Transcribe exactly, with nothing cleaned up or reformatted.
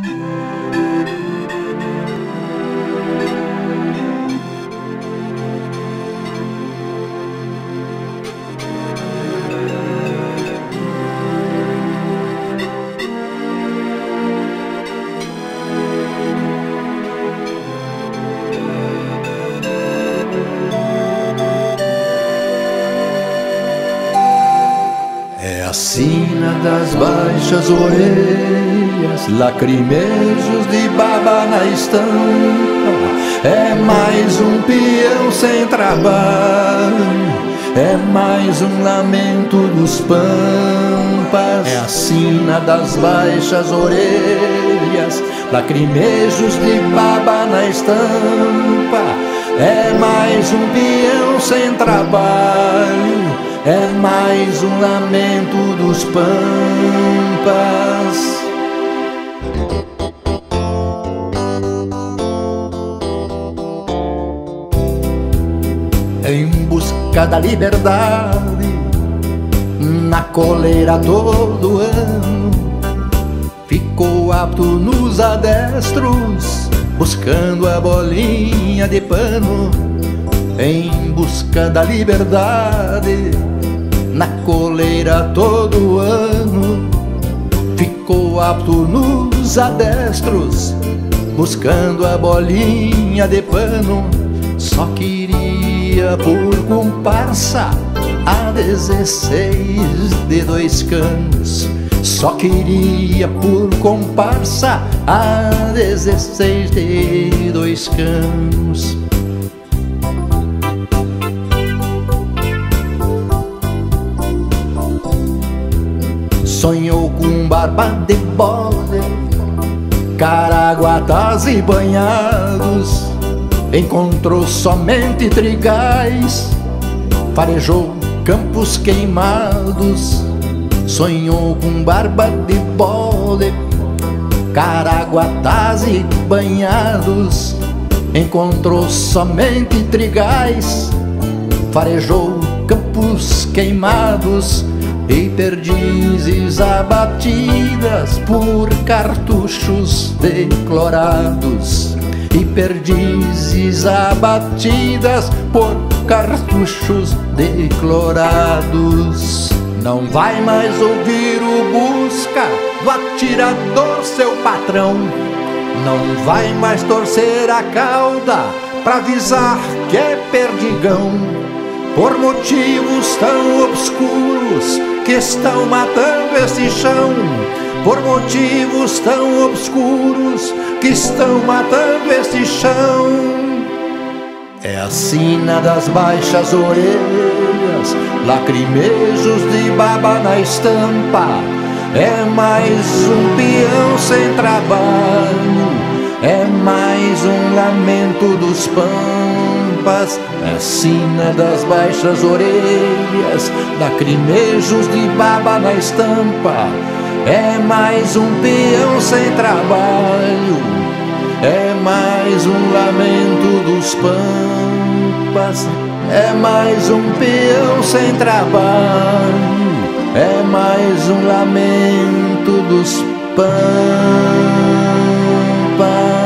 É a sina das baixas orelhas, lacrimejos de baba na estampa. É mais um peão sem trabalho, é mais um lamento dos pampas. É a sina das baixas orelhas, lacrimejos de baba na estampa. É mais um peão sem trabalho, é mais um lamento dos pampas. Em busca da liberdade, na coleira todo ano, ficou apto nos adestros, buscando a bolinha de pano. Em busca da liberdade, na coleira todo ano, ficou apto nos adestros, buscando a bolinha de pano. Só queria por comparsa a dezesseis de dois canos. Só queria por comparsa a dezesseis de dois canos. Sonhou com barba de bode, caraguatas e banhados. Encontrou somente trigais, farejou campos queimados. Sonhou com barba de bode, caraguatas e banhados. Encontrou somente trigais, farejou campos queimados. E perdizes abatidas por cartuchos declorados. E perdizes abatidas por cartuchos declorados. Não vai mais ouvir o busca do atirador, seu patrão. Não vai mais torcer a cauda pra avisar que é perdigão. Por motivos tão obscuros que estão matando esse chão. Por motivos tão obscuros que estão matando esse chão. É a sina das baixas orelhas, lacrimejos de baba na estampa. É mais um peão sem trabalho, é mais um lamento dos pampas. É a sina das baixas orelhas, lacrimejos de baba na estampa. É mais um peão sem trabalho, é mais um lamento dos pampas. É mais um peão sem trabalho, é mais um lamento dos pampas.